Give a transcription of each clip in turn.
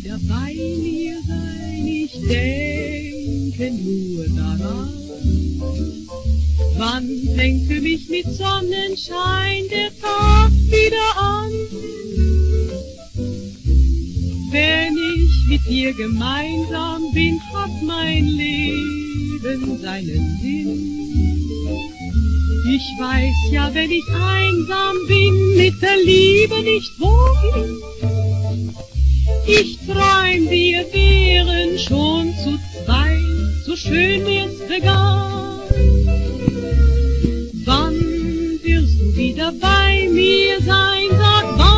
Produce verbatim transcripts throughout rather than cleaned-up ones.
wieder bei mir sein, ich denke nur daran. Wann fängt für mich mit Sonnenschein der Tag wieder an? Wenn ich mit dir gemeinsam bin, hat mein Leben seinen Sinn. Ich weiß ja, wenn ich einsam bin, mit der Liebe nicht wohin. Ich träum, wir wären schon zu zweit, so schön wir's begann. Wann wirst du wieder bei mir sein, sag wann?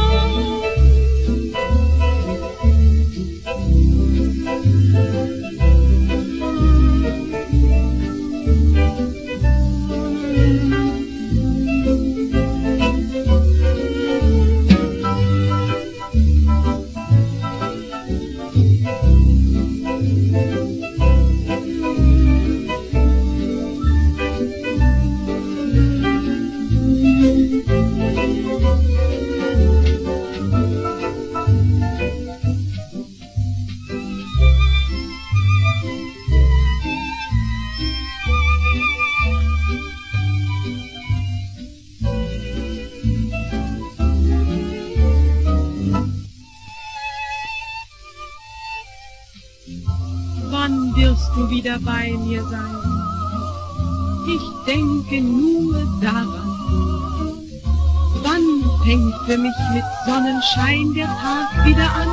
Wann wirst du wieder bei mir sein? Ich denke nur daran. Wann fängt für mich mit Sonnenschein der Tag wieder an?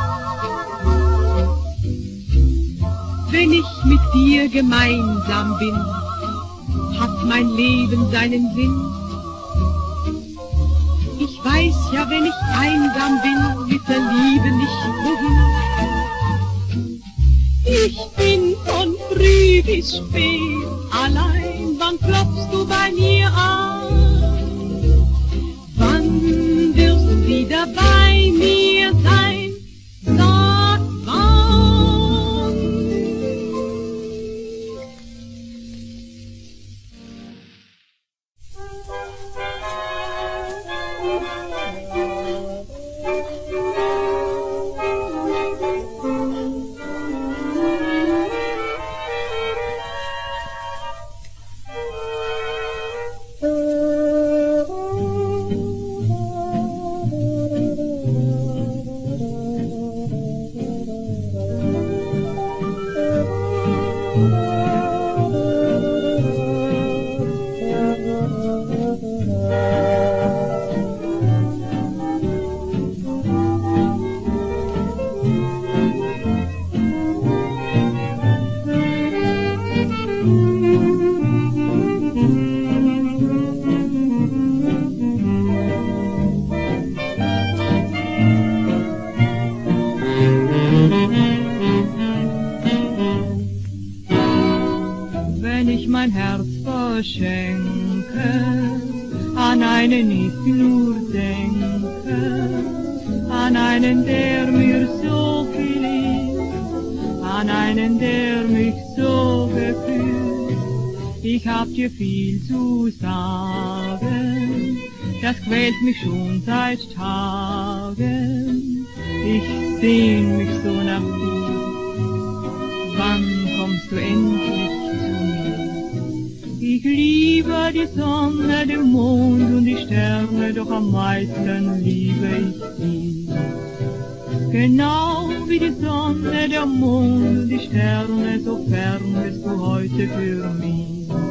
Wenn ich mit dir gemeinsam bin, hat mein Leben seinen Sinn. Ich weiß ja, wenn ich einsam bin, mit der Liebe nicht wohin. Ich bin von früh bis spät allein, wann klopfst du bei mir an? Wann wirst du wieder bei mir sein? Sag wann? Wenn ich mein Herz verschenke, an einen ich nur denke, an einen, der mir so viel ist, an einen, der mich so gefühlt. Ich hab dir viel zu sagen, das quält mich schon seit Tagen. Ich sehn mich so nach dir, wann kommst du endlich zu mir? Ich liebe die Sonne, den Mond und die Sterne, doch am meisten liebe ich dich. Genau wie die Sonne, der Mond und die Sterne, so fern bist du heute für mich.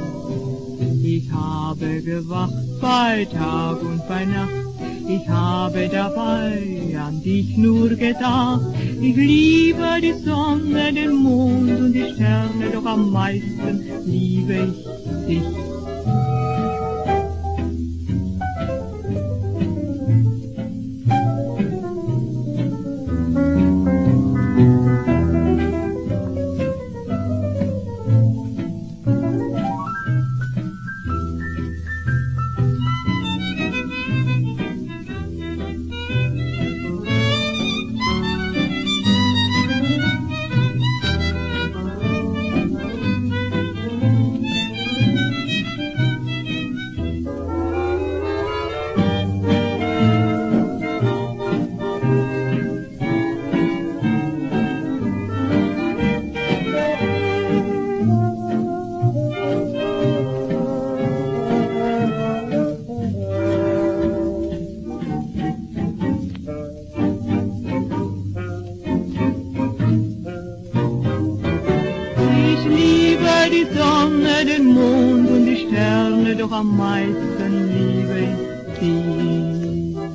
Ich habe gewacht bei Tag und bei Nacht, ich habe dabei an dich nur gedacht. Ich liebe die Sonne, den Mond und die Sterne, doch am meisten liebe ich dich. die Sonne, den Mond und die Sterne, doch am meisten liebe ich dich.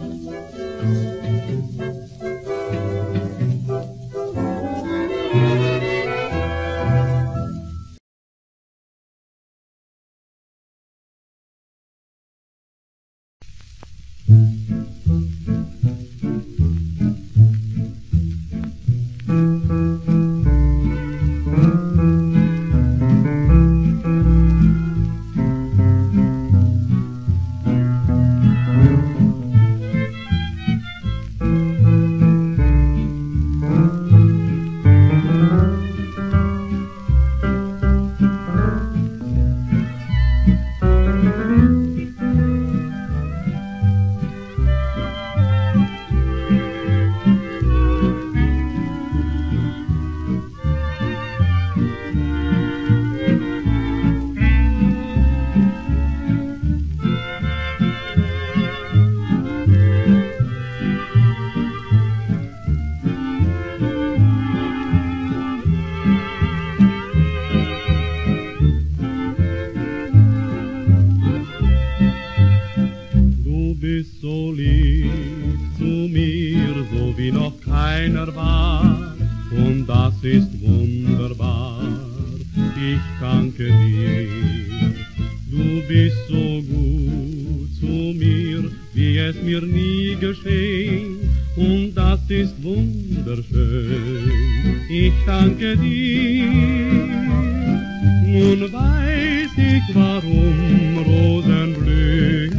So lieb zu mir, so wie noch keiner war, und das ist wunderbar. Ich danke dir, du bist so gut zu mir, wie es mir nie geschehen, und das ist wunderschön. Ich danke dir, nun weiß ich, warum Rosen blühen,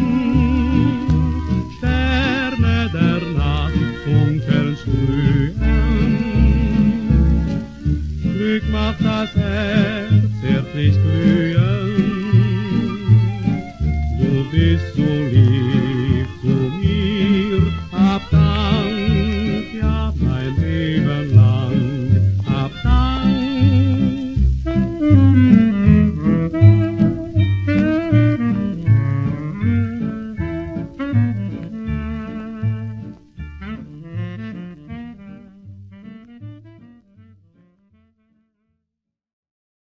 der Nacht funkeln sprühen. Glück macht das Herz zärtlich glühen. Du bist so lieb.